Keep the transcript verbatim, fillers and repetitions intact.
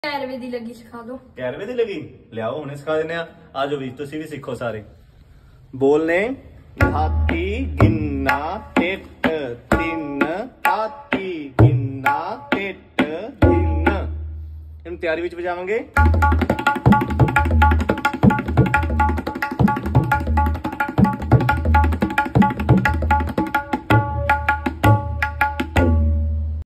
ਗਿਆਰਵੇਂ ਦੀ ਲੱਗੀ ਸਿਖਾ ਦੋ। ਗਿਆਰਵੇਂ ਦੀ ਲੱਗੀ, ਲਿਆਓ ਹੁਣੇ ਸਿਖਾ ਦਿੰਦੇ ਆ। ਆ ਜਾਓ ਵੀ ਤੁਸੀਂ ਵੀ ਸਿੱਖੋ ਸਾਰੇ। ਬੋਲਨੇ ਹਾਥੀ ਗਿੰਨਾ ਟਿੱਟ ਤਿੰਨ, ਹਾਥੀ ਗਿੰਨਾ ਟਿੱਟ ਤਿੰਨ। ਇਹਨੂੰ ਤਿਆਰੀ ਵਿੱਚ ਵਜਾਵਾਂਗੇ।